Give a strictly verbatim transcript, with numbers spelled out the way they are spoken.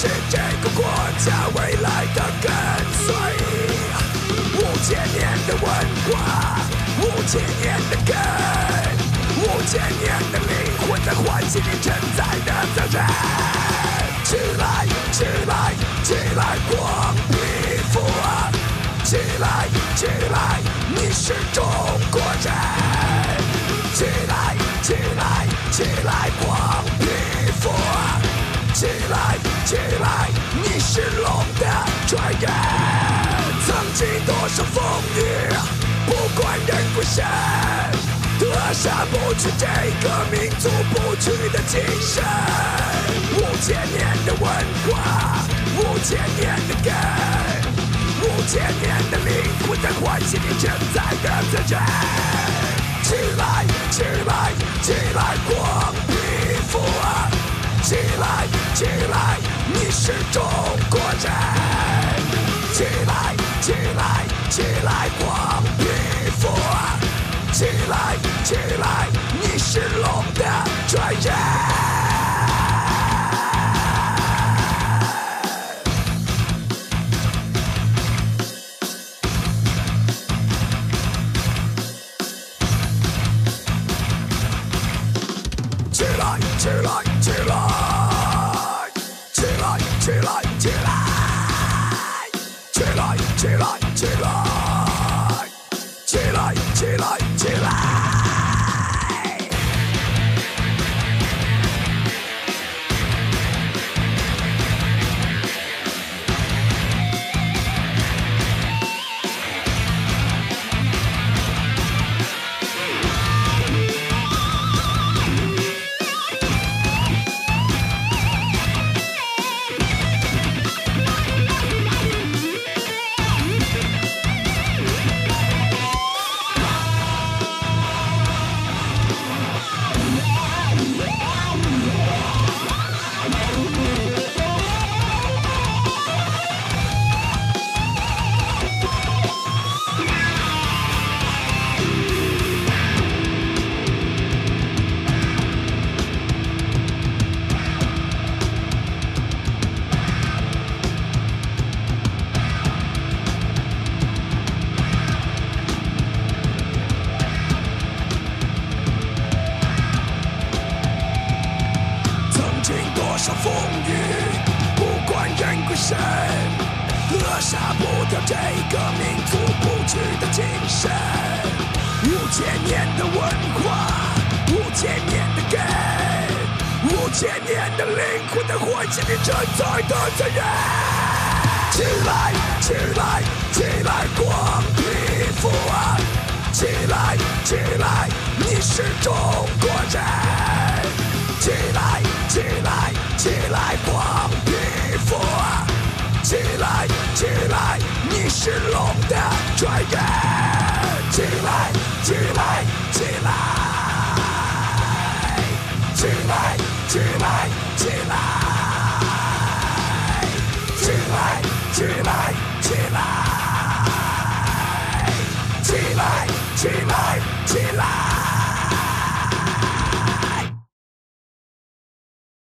是这个国家未来的跟随。五千年的文化，五千年的根，五千年的灵魂在唤醒你承载的责任。起来，起来，起来，光皮肤啊！起来，起来，你是中国人！起来，起来，起来，光皮肤啊！起来，起来，你是龙的传人！曾经多少风雨，不管人不神，扼杀不去这个民族不屈的精神。五千年的文化，五千年的根，五千年的灵魂在唤醒你承载的责任。起来，起来，起来，光皮肤啊！起来，起来，你是中国人！起来，起来，起来，光皮肤啊！起来，起来，你是龙的传人！起来，起来，起来，起来，起来，起来，起来，起来，起来，起来，起来，起来。多少风雨，不管人归神，扼杀不掉这个民族不屈的精神。五千年的文化，五千年的根，五千年的灵魂在唤醒你承载的责任。起来，起来，起来，光皮肤啊！起来，起来，你是中国人！起来，起来，起来，光皮肤啊！起来，起来，你是龙的传人！起来，起来，起来，起来，起来，起来，起来，起来，起来，起来，起来，起来。